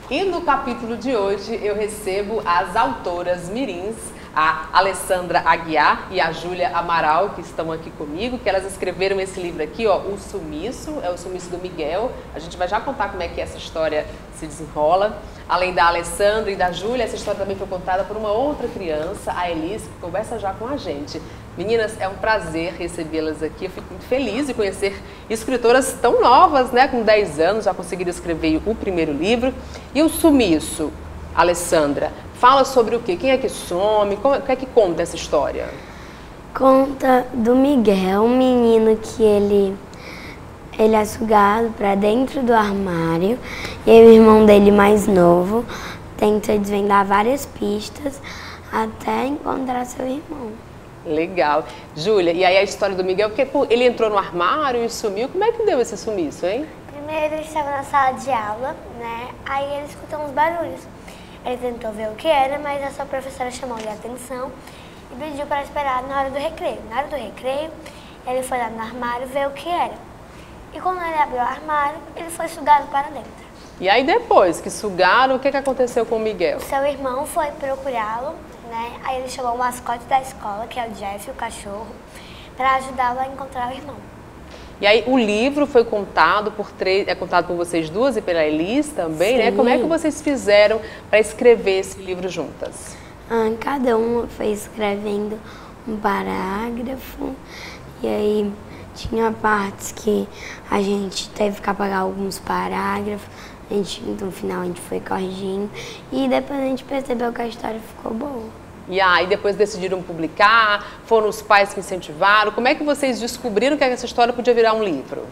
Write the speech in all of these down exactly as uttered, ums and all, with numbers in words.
E no capítulo de hoje eu recebo as autoras mirins, a Alessandra Aguiar e a Júlia Amaral, que estão aqui comigo, que elas escreveram esse livro aqui, ó, O Sumiço, é o Sumiço do Miguel. A gente vai já contar como é que essa história se desenrola. Além da Alessandra e da Júlia, essa história também foi contada por uma outra criança, a Elis, que conversa já com a gente. Meninas, é um prazer recebê-las aqui. Eu fico muito feliz de conhecer escritoras tão novas, né? Com dez anos, já conseguiram escrever o primeiro livro. E O Sumiço, Alessandra, fala sobre o quê? Quem é que some? Como, o que é que conta essa história? Conta do Miguel, um menino que ele, ele é sugado para dentro do armário. E aí o irmão dele mais novo tenta desvendar várias pistas até encontrar seu irmão. Legal. Júlia, e aí a história do Miguel, porque pô, ele entrou no armário e sumiu. Como é que deu esse sumiço, hein? Primeiro ele estava na sala de aula, né? Aí ele escutou uns barulhos. Ele tentou ver o que era, mas a sua professora chamou-lhe a atenção e pediu para esperar na hora do recreio. Na hora do recreio, ele foi lá no armário ver o que era. E quando ele abriu o armário, ele foi sugado para dentro. E aí depois que sugaram, o que, que aconteceu com o Miguel? Seu irmão foi procurá-lo, né? Aí ele chamou o mascote da escola, que é o Jeff, o cachorro, para ajudá-lo a encontrar o irmão. E aí o livro foi contado por três, é contado por vocês duas e pela Elis também, Sim. né? Como é que vocês fizeram para escrever esse livro juntas? Ah, cada uma foi escrevendo um parágrafo e aí tinha partes que a gente teve que apagar alguns parágrafos, a gente, no final a gente foi corrigindo e depois a gente percebeu que a história ficou boa. E aí depois decidiram publicar, foram os pais que incentivaram. Como é que vocês descobriram que essa história podia virar um livro?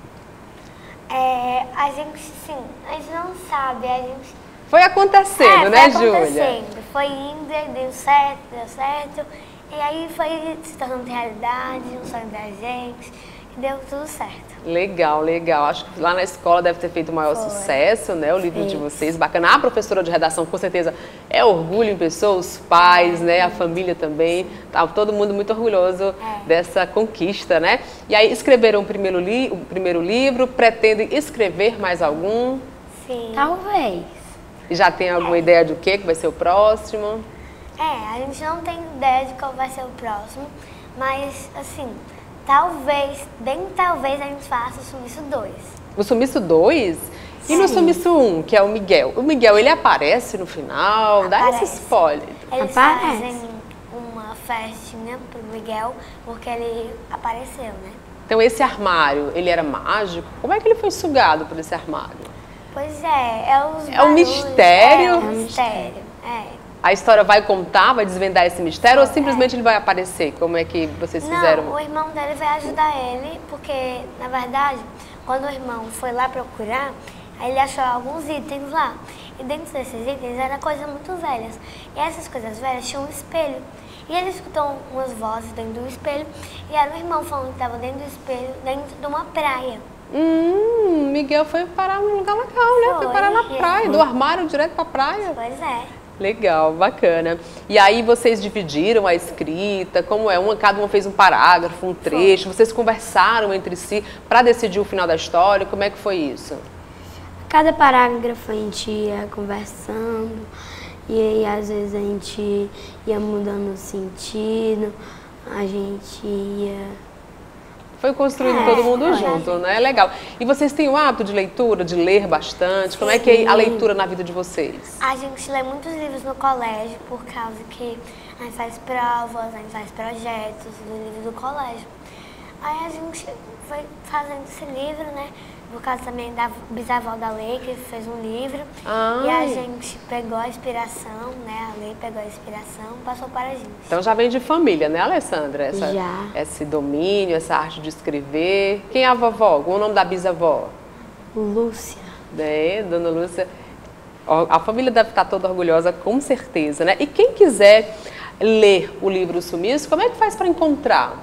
É, a gente, sim, a gente não sabe, a gente... Foi acontecendo, é, né, foi Júlia? acontecendo, foi indo, e deu certo, deu certo, e aí foi se tornando realidade, um sonho da gente, e deu tudo certo. Legal, legal. Acho que lá na escola deve ter feito o maior Foi. sucesso, né? O livro Sim. de vocês, bacana. A professora de redação, com certeza, é orgulho em pessoa, os pais, né? A família também. Tá todo mundo muito orgulhoso É. dessa conquista, né? E aí escreveram o primeiro, li o primeiro livro, pretendem escrever mais algum? Sim. Talvez. E já tem alguma ideia de o que que vai ser o próximo? É, a gente não tem ideia de qual vai ser o próximo, mas, assim, talvez, bem talvez a gente faça o Sumiço dois. O Sumiço dois? E no Sim. Sumiço um, que é o Miguel? O Miguel, ele aparece no final? Dá esse Aparece. spoiler. Eles Aparece. fazem uma festinha pro Miguel, porque ele apareceu, né? Então esse armário, ele era mágico? Como é que ele foi sugado por esse armário? Pois é, é os É um barulhos, mistério? É um mistério, é. A história vai contar, vai desvendar esse mistério ou simplesmente ele vai aparecer? Como é que vocês fizeram? Não, o irmão dele vai ajudar ele, porque, na verdade, quando o irmão foi lá procurar, aí ele achou alguns itens lá. E dentro desses itens eram coisas muito velhas. E essas coisas velhas tinham um espelho. E ele escutou umas vozes dentro do espelho, e era o irmão falando que estava dentro do espelho, dentro de uma praia. Hum, Miguel foi parar num lugar legal, né? Foi Foi. parar na praia, do armário direto pra praia. Pois é. Legal, bacana. E aí vocês dividiram a escrita, como é? Uma, cada uma fez um parágrafo, um trecho, vocês conversaram entre si para decidir o final da história, como é que foi isso? Cada parágrafo a gente ia conversando e aí às vezes a gente ia mudando o sentido, a gente ia... Foi construindo É, todo mundo foi. junto, né? Legal. E vocês têm o hábito de leitura, de ler bastante? Como é que é a Sim. leitura na vida de vocês? A gente lê muitos livros no colégio, por causa que a gente faz provas, a gente faz projetos do livro do colégio. Aí a gente foi fazendo esse livro, né? Por causa também da bisavó da Lei, que fez um livro. Ai. E a gente pegou a inspiração, né? A Lei pegou a inspiração, passou para a gente. Então já vem de família, né, Alessandra? Essa, Já. Esse domínio, essa arte de escrever. Quem é a vovó? Qual o nome da bisavó? Lúcia. É, Dona Lúcia. Ó, a família deve estar toda orgulhosa, com certeza, né? E quem quiser ler o livro Sumiço, como é que faz para encontrar?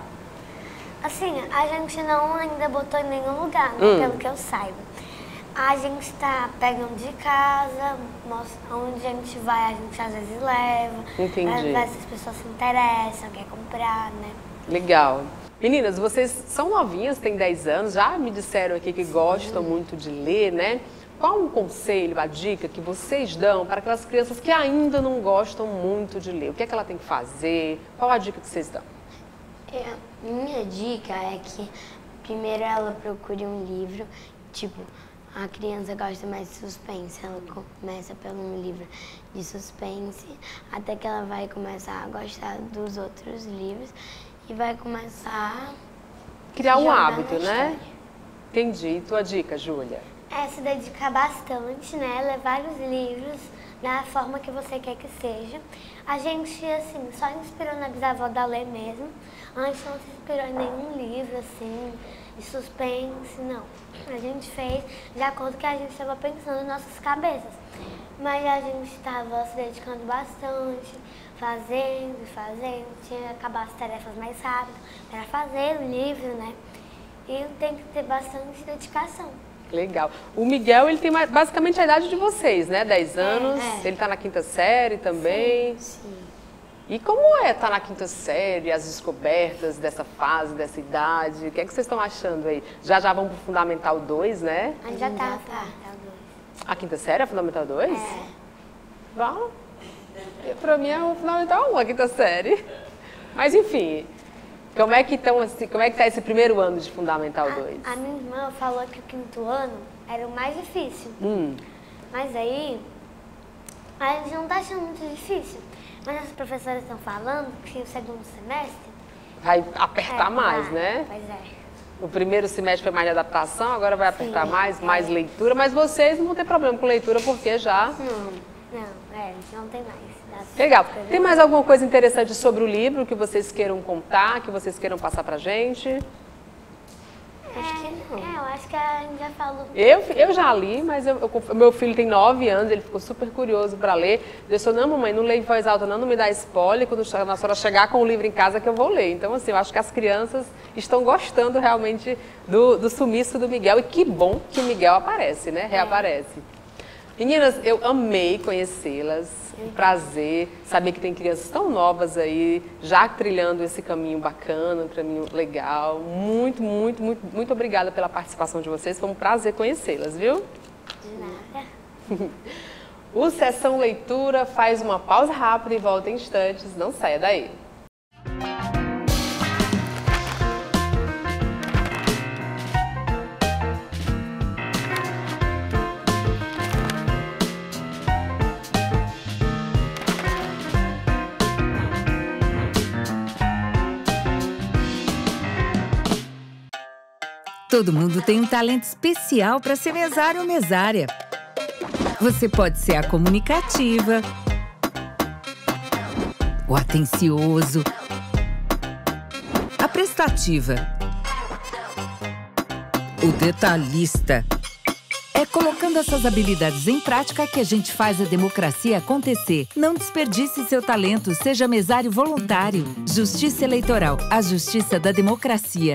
Assim, a gente não ainda botou em nenhum lugar, né, Hum. pelo que eu saiba. A gente está pegando de casa, mostra- onde a gente vai, a gente às vezes leva. Entendi. Às vezes as pessoas se interessam, querem comprar, né? Legal. Meninas, vocês são novinhas, têm dez anos, já me disseram aqui que gostam muito de ler, né? qual um conselho, a dica que vocês dão para aquelas crianças que ainda não gostam muito de ler? O que é que ela tem que fazer? Qual a dica que vocês dão? É, minha dica é que primeiro ela procure um livro, tipo, a criança gosta mais de suspense, ela começa por um livro de suspense, até que ela vai começar a gostar dos outros livros e vai começar a criar um jogar hábito, na né? história. Entendi. E tua dica, Júlia? É se dedicar bastante, né? Ler vários livros da forma que você quer que seja. A gente, assim, só inspirou na bisavó da ler mesmo. A gente não se inspirou em nenhum livro, assim, de suspense, não. A gente fez de acordo com o que a gente estava pensando em nossas cabeças. Mas a gente estava se dedicando bastante, fazendo, fazendo, tinha que acabar as tarefas mais rápido, para fazer o livro, né? E tem que ter bastante dedicação. Legal. O Miguel, ele tem basicamente a idade de vocês, né? dez anos, É, é. ele está na quinta série também. Sim. E como é estar na quinta série, as descobertas dessa fase, dessa idade? O que é que vocês estão achando aí? Já já vão para o Fundamental dois, né? A gente já Já tá, tá. tá, tá. A quinta série é Fundamental dois? É. Bom, para mim é o Fundamental um, a quinta série. Mas enfim, como é que estão, assim, como é que está esse primeiro ano de Fundamental dois? A, a minha irmã falou que o quinto ano era o mais difícil. Hum, Mas aí, a gente não tá achando muito difícil. Mas as professoras estão falando que o segundo semestre... vai apertar é, mais, vai, né? Pois é. O primeiro semestre foi mais de adaptação, agora vai apertar Sim, mais, é. mais leitura, mas vocês não vão ter problema com leitura porque já... Não, não, é, não tem mais. As Legal. coisas- Tem mais alguma coisa interessante sobre o livro que vocês queiram contar, que vocês queiram passar pra gente? Acho que não. É, eu acho que a gente já falou. Eu, eu já li, mas eu, eu- meu filho tem nove anos, ele ficou super curioso para ler. Eu disse, não, mamãe, não leia em voz alta, não, não me dá spoiler. Quando a senhora chegar com o livro em casa que eu vou ler. Então, assim, eu acho que as crianças estão gostando realmente do, do sumiço do Miguel. E que bom que o Miguel aparece, né? Reaparece. Meninas, eu amei conhecê-las. Um prazer saber que tem crianças tão novas aí, já trilhando esse caminho bacana, um caminho legal. Muito, muito, muito, muito obrigada pela participação de vocês. Foi um prazer conhecê-las, viu? De nada. O Sessão Leitura faz uma pausa rápida e volta em instantes. Não saia daí. Todo mundo tem um talento especial para ser mesário ou mesária. Você pode ser a comunicativa, o atencioso, a prestativa, o detalhista. É colocando essas habilidades em prática que a gente faz a democracia acontecer. Não desperdice seu talento, seja mesário voluntário. Justiça Eleitoral, a justiça da democracia.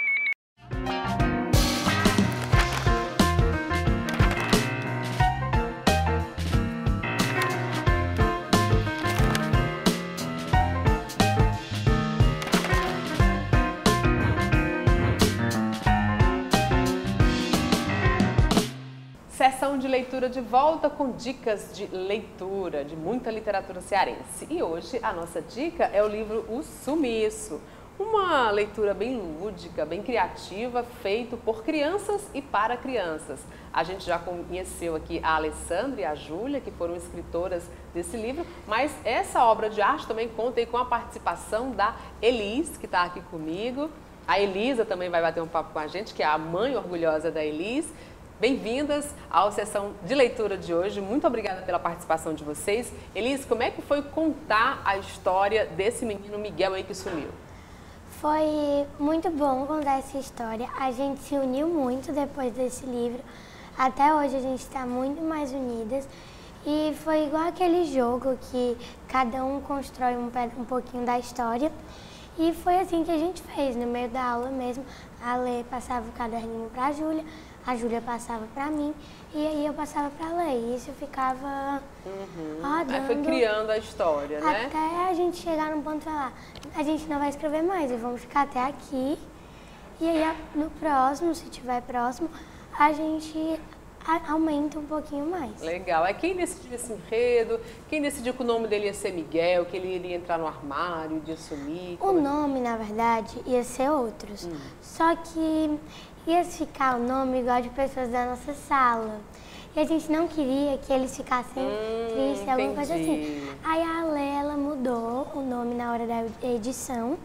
Sessão de leitura de volta com dicas de leitura, de muita literatura cearense. E hoje a nossa dica é o livro O Sumiço. Uma leitura bem lúdica, bem criativa, feito por crianças e para crianças. A gente já conheceu aqui a Alessandra e a Júlia, que foram escritoras desse livro, mas essa obra de arte também conta aí com a participação da Elis, que está aqui comigo. A Elisa também vai bater um papo com a gente, que é a mãe orgulhosa da Elis. Bem-vindas à sessão de leitura de hoje. Muito obrigada pela participação de vocês. Elis, como é que foi contar a história desse menino Miguel aí que sumiu? Foi muito bom contar essa história. A gente se uniu muito depois desse livro. Até hoje a gente está muito mais unidas. E foi igual aquele jogo que cada um constrói um, um pouquinho da história. E foi assim que a gente fez, no meio da aula mesmo. A Lê passava o caderninho para a Júlia, a Júlia passava para mim e aí eu passava para a Lê. E isso ficava Uhum. rodando. Aí foi criando a história, né? Até a gente chegar num ponto e falar, a gente não vai escrever mais, e vamos ficar até aqui. E aí no próximo, se tiver próximo, a gente a- aumenta um pouquinho mais. Legal. É quem decidiu esse enredo? Quem decidiu que o nome dele ia ser Miguel, que ele iria entrar no armário, de sumir? O Como é? nome, na verdade, ia ser outros. Só que ia ficar o nome igual de pessoas da nossa sala. E a gente não queria que eles ficassem Hum, tristes, alguma coisa assim. entendi. Aí a Ale, ela mudou o nome na hora da edição,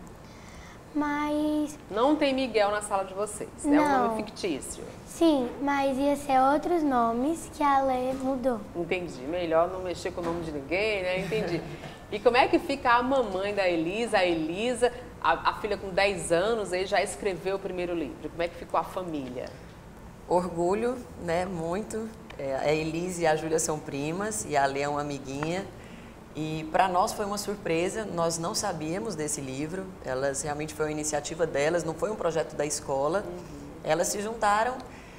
mas... Não tem Miguel na sala de vocês. É um Não. nome fictício. Sim, mas ia ser outros nomes que a Ale mudou. Entendi. Melhor não mexer com o nome de ninguém, né? Entendi. E como é que fica a mamãe da Elisa? A Elisa, a, a filha com dez anos, aí já escreveu o primeiro livro. Como é que ficou a família? Orgulho, né? Muito. É, a Elise e a Júlia são primas e a Lê é uma amiguinha. E para nós foi uma surpresa, nós não sabíamos desse livro. Elas realmente foi uma iniciativa delas, não foi um projeto da escola. Uhum. Elas se juntaram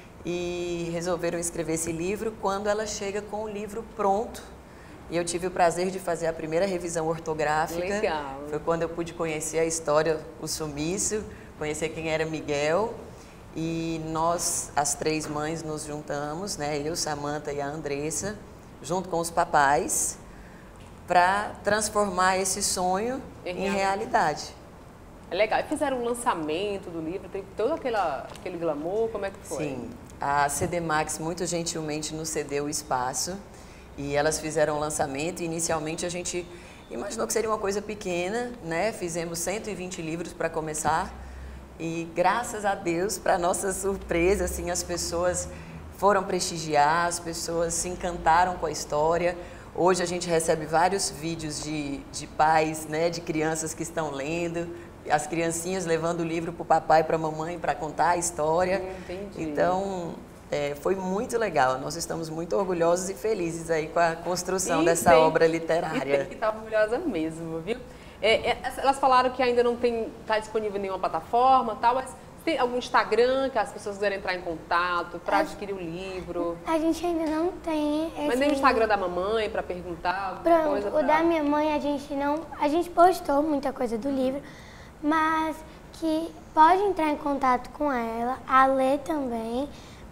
e resolveram escrever esse livro quando ela chega com o livro pronto. E eu tive o prazer de fazer a primeira revisão ortográfica. Legal. Foi quando eu pude conhecer a história, o sumiço, conhecer quem era Miguel. E nós, as três mães, nos juntamos, né? Eu, Samantha e a Andressa, junto com os papais, para transformar esse sonho em realidade. É legal. E fizeram um lançamento do livro, tem todo aquela, aquele glamour, como é que foi? Sim, a C D Max muito gentilmente nos cedeu o espaço e elas fizeram o lançamento. E inicialmente a gente imaginou que seria uma coisa pequena, né? Fizemos cento e vinte livros para começar e graças a Deus, para nossa surpresa, assim, as pessoas foram prestigiar, as pessoas se encantaram com a história. Hoje a gente recebe vários vídeos de, de pais, né, de crianças que estão lendo, as criancinhas levando o livro para o papai e para a mamãe para contar a história. Entendi. Então, é, foi muito legal. Nós estamos muito orgulhosos e felizes aí com a construção E dessa tem- obra E tem literária. que estar orgulhosa mesmo, viu? É, é, elas falaram que ainda não está disponível em nenhuma plataforma, tal, mas tem algum Instagram que as pessoas quiserem entrar em contato para adquirir o livro? A gente ainda não tem esse... Mas nem o Instagram da mamãe para perguntar alguma Pronto, coisa? o pra- da minha mãe a gente não... A gente postou muita coisa do livro, mas que pode entrar em contato com ela, a Lê também,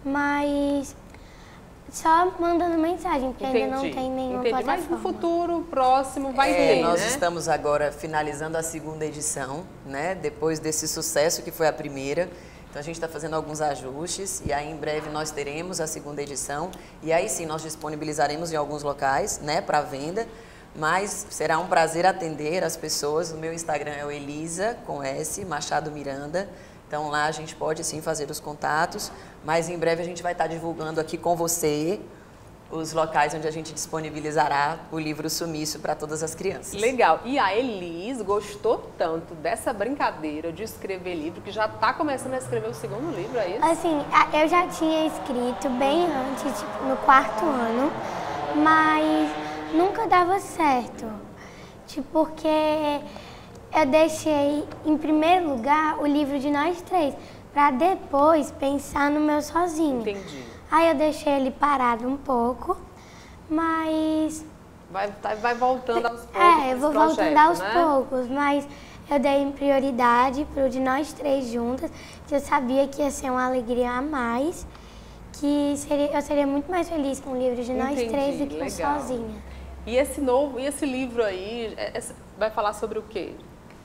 mas só mandando mensagem, porque ainda não tem nenhuma entendi. plataforma. Mas no futuro próximo vai É, ter, nós né? estamos agora finalizando a segunda edição, né? Depois desse sucesso que foi a primeira. Então a gente está fazendo alguns ajustes e aí em breve nós teremos a segunda edição e aí sim nós disponibilizaremos em alguns locais, né, para venda. Mas será um prazer atender as pessoas. O meu Instagram é o Elisa com S Machado Miranda. Então lá a gente pode sim fazer os contatos, mas em breve a gente vai estar divulgando aqui com você os locais onde a gente disponibilizará o livro Sumiço para todas as crianças. Legal. E a Elis gostou tanto dessa brincadeira de escrever livro que já está começando a escrever o segundo livro, é isso? Assim, a- eu já tinha escrito bem antes, tipo, no quarto ano, mas nunca dava certo. Tipo, porque eu deixei em primeiro lugar o livro de nós três, para depois pensar no meu sozinho. Entendi. Aí eu deixei ele parado um pouco, mas... Vai, tá- vai voltando aos poucos. É, eu esse vou projeto, voltando aos né? poucos, mas eu dei prioridade pro de nós três juntas, que eu sabia que ia ser uma alegria a mais, que seria, eu seria muito mais feliz com o livro de nós Entendi, três do que eu legal. sozinha. E esse novo, e esse livro aí, é- é- vai falar sobre o quê?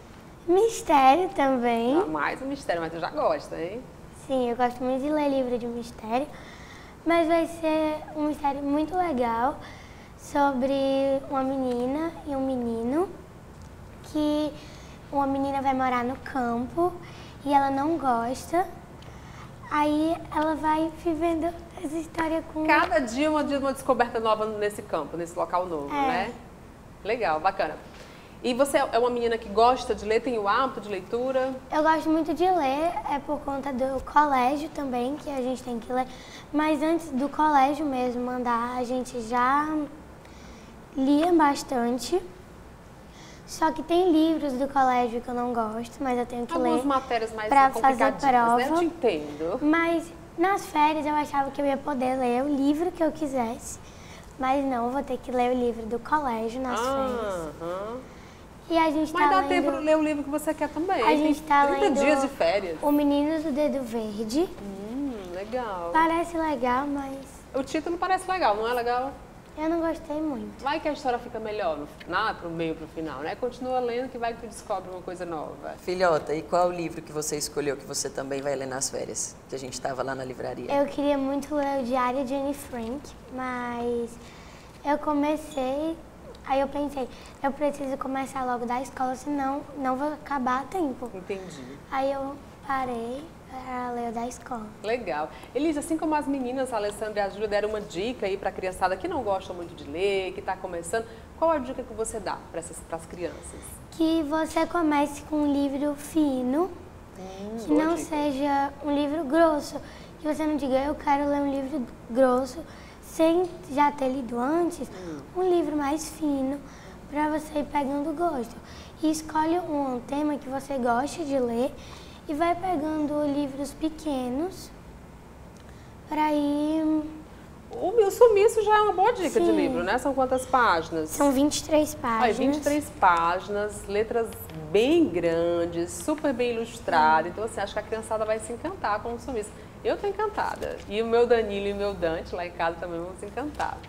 Mistério também. Ah, mais um mistério, mas tu já gosta, hein? Sim, eu gosto muito de ler livro de mistério, mas vai ser um mistério muito legal sobre uma menina e um menino, que uma menina vai morar no campo e ela não gosta, aí ela vai vivendo essa história com... Cada dia uma, dia uma descoberta nova nesse campo, nesse local novo, É. né? Legal, bacana. E você é uma menina que gosta de ler, tem o hábito de leitura? Eu gosto muito de ler, é por conta do colégio também, que a gente tem que ler. Mas antes do colégio mesmo mandar, a gente já lia bastante. Só que tem livros do colégio que eu não gosto, mas eu tenho que Algumas ler matérias mais pra fazer complicadinhas, né? Eu prova. te entendo. Mas nas férias eu achava que eu ia poder ler o livro que eu quisesse. Mas não, eu vou ter que ler o livro do colégio nas férias. Aham. E a gente Mas tá dá lendo... tempo de ler o livro que você quer também. A Tem gente tá trinta lendo dias de férias. O Menino do Dedo Verde. Hum, legal. Parece legal, mas O título parece legal, não é legal? Eu não gostei muito. Vai que a história fica melhor, no, na, pro meio, pro final, né? Continua lendo que vai que tu descobre uma coisa nova. Filhota, e qual o livro que você escolheu que você também vai ler nas férias? Que a gente estava lá na livraria. Eu queria muito ler o Diário de Anne Frank, mas eu comecei, aí eu pensei, eu preciso começar logo da escola, senão não vou acabar a tempo. Entendi. Aí eu parei para ler o da escola. Legal. Elisa, assim como as meninas, a Alessandra e a Júlia, deram uma dica aí para a criançada que não gosta muito de ler, que está começando, qual a dica que você dá para as crianças? Que você comece com um livro fino, hum, que não dica. seja um livro grosso. Que você não diga, eu quero ler um livro grosso, sem já ter lido antes, hum. um livro mais fino, para você ir pegando gosto. E escolhe um tema que você goste de ler e vai pegando livros pequenos para ir... O meu sumiço já é uma boa dica. Sim. De livro, né? São quantas páginas? São vinte e três páginas. Ah, vinte e três páginas, letras bem grandes, super bem ilustradas. Então, assim, acho que a criançada vai se encantar com o sumiço. Eu tô encantada. E o meu Danilo e o meu Dante lá em casa também vão se encantar.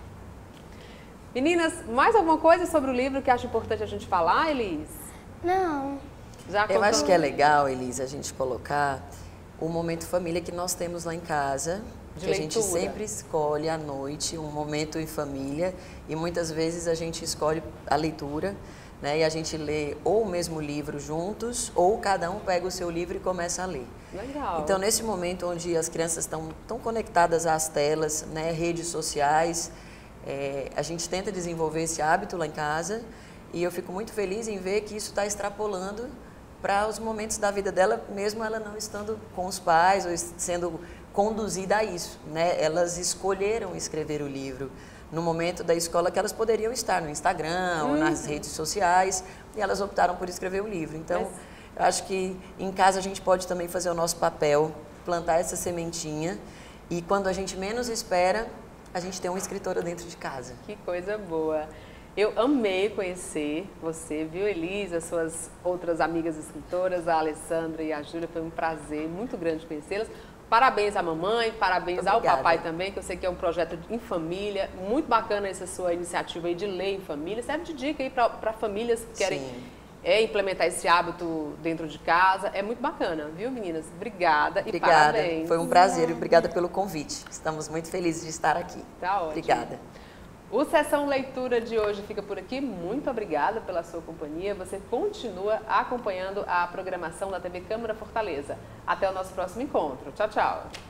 Meninas, mais alguma coisa sobre o livro que acha importante a gente falar, Elis? Não. Já Eu acho que é legal, Elisa, a gente colocar o momento família que nós temos lá em casa, de que leitura. A gente sempre escolhe à noite um momento em família e muitas vezes a gente escolhe a leitura, né? E a gente lê ou o mesmo livro juntos ou cada um pega o seu livro e começa a ler. Legal. Então, nesse momento onde as crianças estão tão conectadas às telas, né, redes sociais, é, a gente tenta desenvolver esse hábito lá em casa e eu fico muito feliz em ver que isso está extrapolando para os momentos da vida dela, mesmo ela não estando com os pais ou sendo conduzida a isso, né? Elas escolheram escrever o livro no momento da escola que elas poderiam estar no Instagram uhum. ou nas redes sociais e elas optaram por escrever o livro. Então, Mas... eu acho que em casa a gente pode também fazer o nosso papel, plantar essa sementinha e quando a gente menos espera, a gente tem uma escritora dentro de casa. Que coisa boa! Eu amei conhecer você, viu, Elisa, suas outras amigas escritoras, a Alessandra e a Júlia, foi um prazer muito grande conhecê-las. Parabéns à mamãe, parabéns Obrigada. Ao papai também, que eu sei que é um projeto em família, muito bacana essa sua iniciativa aí de ler em família, serve de dica aí para famílias que querem é, implementar esse hábito dentro de casa, é muito bacana, viu, meninas? Obrigada, Obrigada. E parabéns. Foi um prazer e obrigada pelo convite, estamos muito felizes de estar aqui. Tá ótimo. Obrigada. O Sessão Leitura de hoje fica por aqui. Muito obrigada pela sua companhia. Você continua acompanhando a programação da T V Câmara Fortaleza. Até o nosso próximo encontro. Tchau, tchau.